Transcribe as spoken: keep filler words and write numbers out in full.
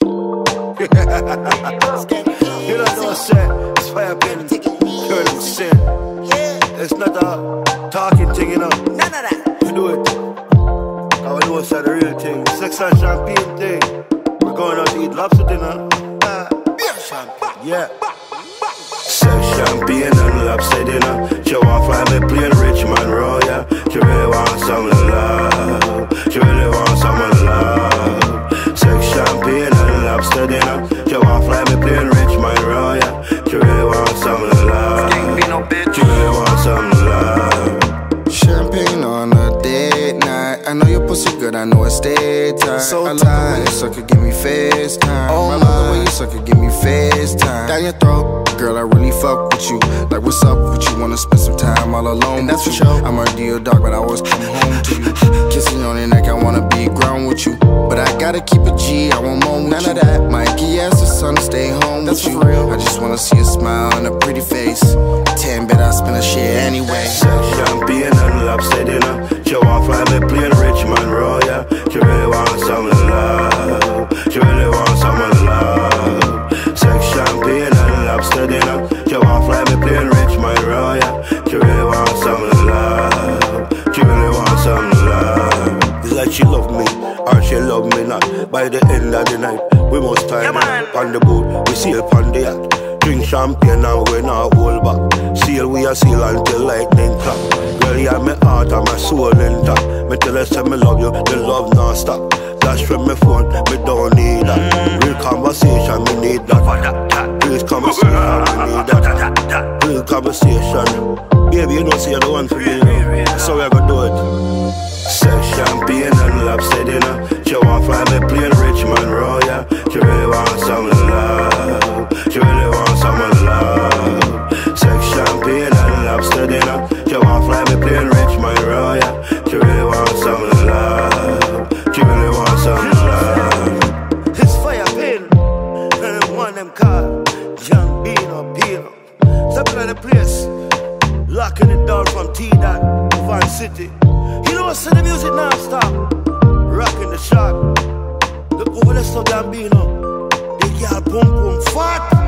You don't know shit. It's fire pin. Girl, I'm sin. It's not a talking thing, you know. None of that. You do it. I know it's the real thing. Sex and champagne thing. We're going out to eat lobster dinner. Uh, champagne. Yeah. Sex, champagne and lobster dinner. Show off like me playing rich man roll, yeah. She really want some love. She really want some love. Sex, champagne and lobster dinner. Show off like me playing rich man roll, yeah. She really want some love. She really want some love. Champagne on a date night. I know your pussy good, I know it stay tight. So I love tight. The way you suck it, give me FaceTime. Oh I love my. The way you suck it, give me FaceTime. Down your throat, girl, I really fuck with you. Like what's up with you, wanna spend some time all alone. And that's for sure. I'm a deal dog, but I always come home to you. Kissing on your neck, I wanna be ground with you. But I gotta keep it G, I want more with None you. Of that. Mikey asked the son to stay home that's with you. Real. I just wanna see a smile and a pretty face. Ten bet I spend a shit anyway. Sex, champagne and lobster dinner. Show off like me playing rich man roll, yeah. She really want some love. She really want some love. Sex, champagne and lobster dinner. Show off like me playing rich man roll, yeah. She really want some love. She really want some love. It's like she love me, or she love me not. By the end of the night, we must time yeah, on the boat, we sail on the yacht. Drink champagne and we not hold back. Sail we a sail until lightning clock. Girl, you have my heart and my soul intact. Me tell her say me love you, the love non stop. Dash from my phone, me don't need that. Real conversation, me need that. Real conversation, me need that. Real conversation. Baby, you know say you're the one for me, you know. So we gonna do it. Sex, champagne and lobster dinner. Show off like me playing rich man roll, yeah. She really want some love. She really want some love. Sex, champagne and lobster dinner. Show off like me playing rich man roll, yeah. She really want some love. She really want some love. It's fire pin. And one them called Young Bean or Pino. Stepping at the place. Locking it down from T-Dot to Van City. You know what's in the music now stop. Rocking the shot. Look over there, so Gambino. They got boom boom fat.